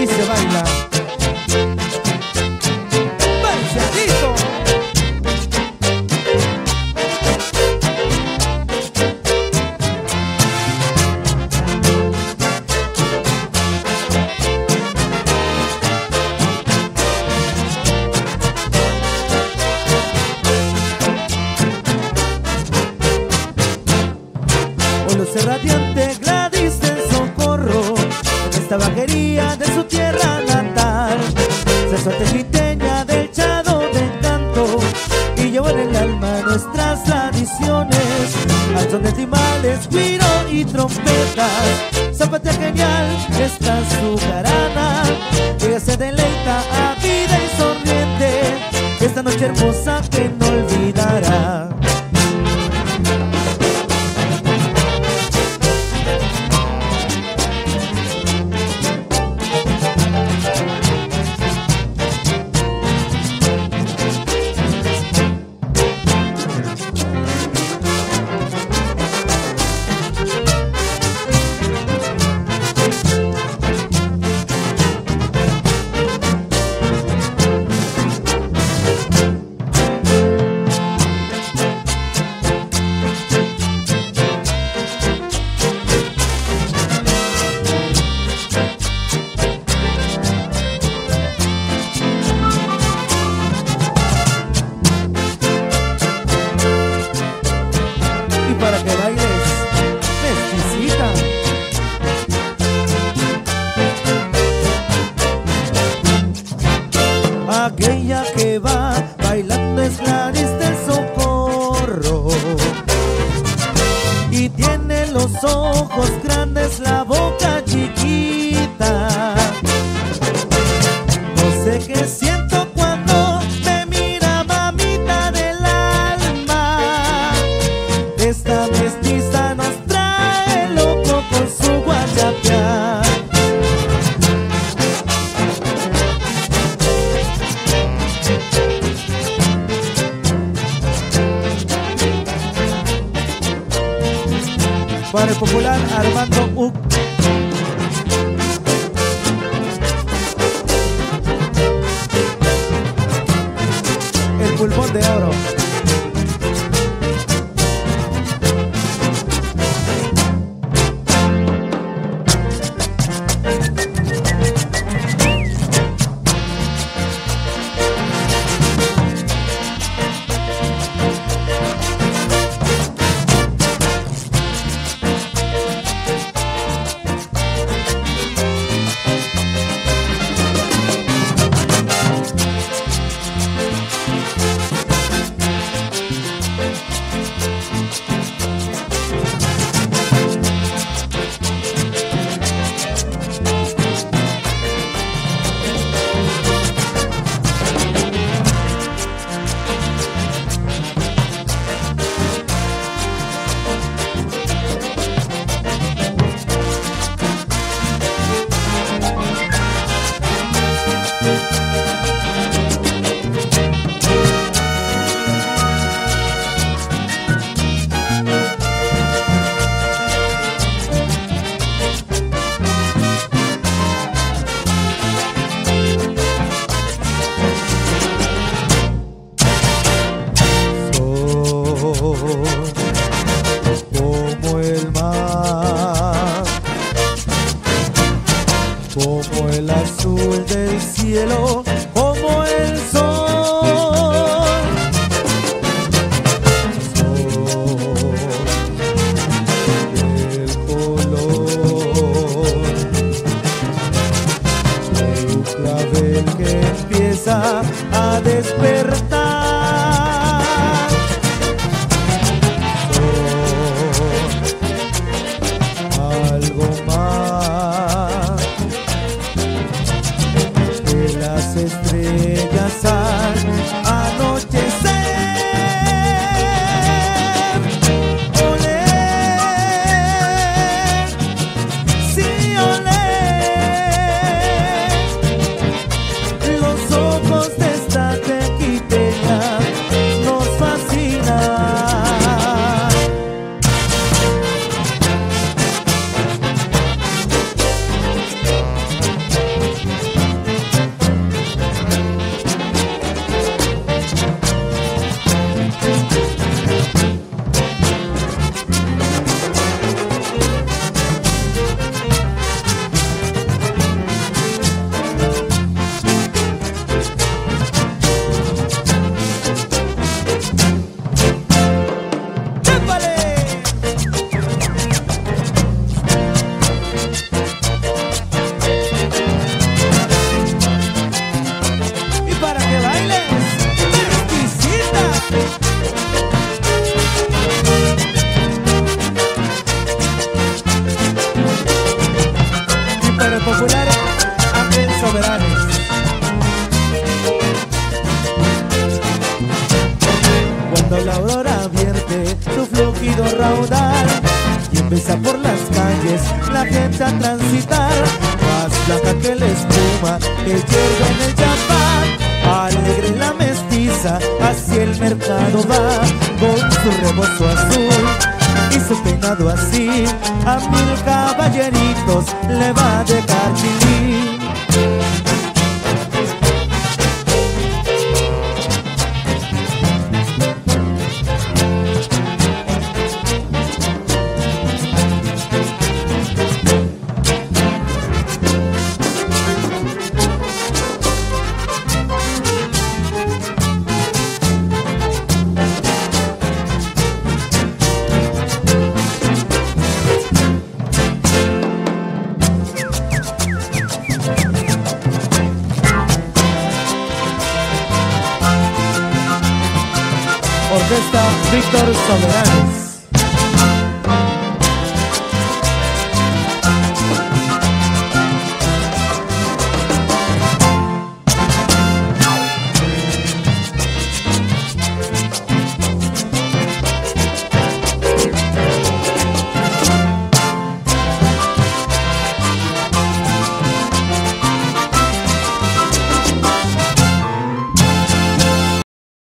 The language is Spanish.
y se baila. ¡Marcianito! Luce radiante Gladys del Socorro, en esta vaquería de su tierra natal. Se suerte quiteña del Chado de Encanto y lleva en el alma nuestras tradiciones. Al son de timbales, güiro y trompetas, zapatea genial está su jarana. Ella se deleita a vida y sonriente, esta noche hermosa que no olvidará. Para que bailes, exquisita. Aquella que va bailando es Gladys del Socorro y tiene los ojos grandes, la boca chiquita. No sé qué siento cuando me mira, mamita del alma. Esta mestiza nos trae loco con su guayapea. Para el popular Armando Uc. El pulmón de oro. Como el mar, como el azul del cielo, como el sol. El color de un clavel que empieza a despertar. Algo más que las estrellas al anochecer. Olé, sí, olé, los ojos de esta tequiteña nos fascinan. bailar Ángel Soberanes. Cuando la aurora vierte su fluido raudal y empieza por las calles la gente a transitar, más blanca que la espuma que hierve en el champán, alegre la mestiza hacia el mercado va, con su rebozo azul y su peinado así, a 1000 caballeritos le va a dejar chilín. Orquesta Víctor Soberanes.